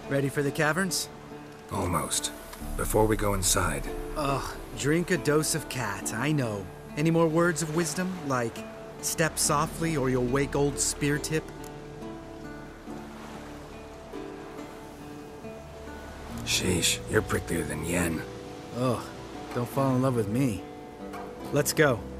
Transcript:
Ready for the caverns? Almost. Before we go inside. Ugh, drink a dose of cat, I know. Any more words of wisdom, like step softly or you'll wake old Spear Tip? Sheesh, you're pricklier than Yen. Ugh, don't fall in love with me. Let's go.